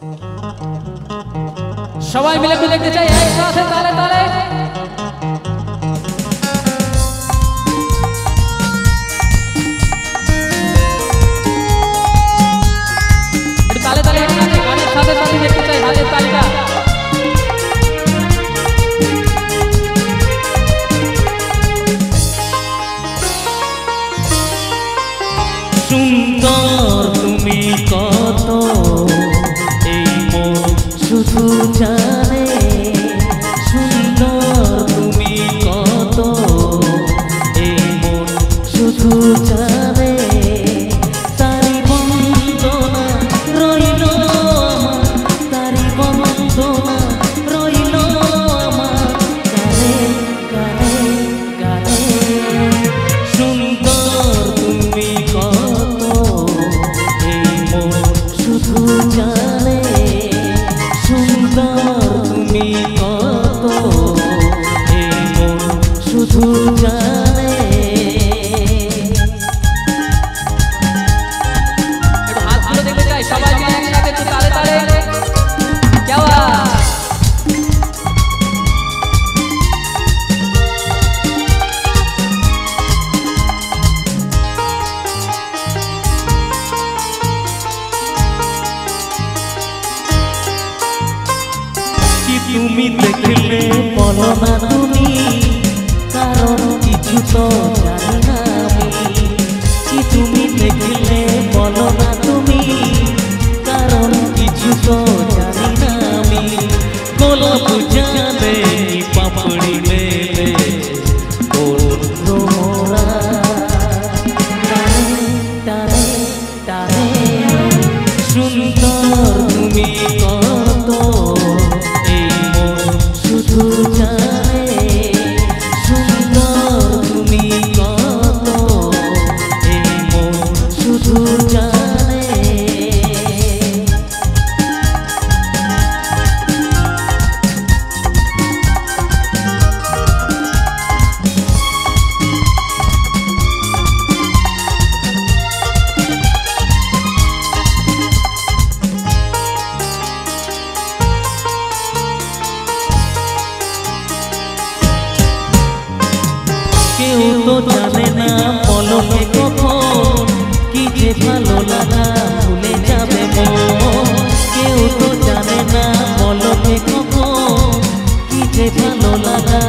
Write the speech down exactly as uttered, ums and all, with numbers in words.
সবাই মিলে মিলে দেখতে চাই একসাথে তালে তালে তালে তালে একসাথে গানের সাথে সাথে দেখতে চাই হাতের তালিকা সুন্দর তুমি কত এই মন শুধু জানে সুন্দর তুমি কত এই মন শুধু জানে তারি বন্দনা রইল আমার তারি বন্দনা রইল আমার গানে গানে গানে সুন্দর তুমি কত এই মন শুধু জানে সুন্দর তুমি কত এই মন শুধু জানে একটু হাতগুলো দেখতে চাই সবাই মিলে একসাথে একটু তালে তালে কেওয়া তুমি দেখলে বলো না তুমি কারণ কিছু তো জানি না আমি কি তুমি দেখলে বলো না তুমি কারণ কিছু তো জানি না আমি গোলাপ জানে পাপড়ি মেলে মোরা টানে টানে টানে সুন্দর তুমি কত শুধু জানে সুন্দর তুমি কত এই মন শুধু জানে কেউ তো জানে না পলকে কখন কি যে ভালো লাগা ভুলে যাবে মন কেউ তো জানে না পলকে কখন কি যে ভালো লাগা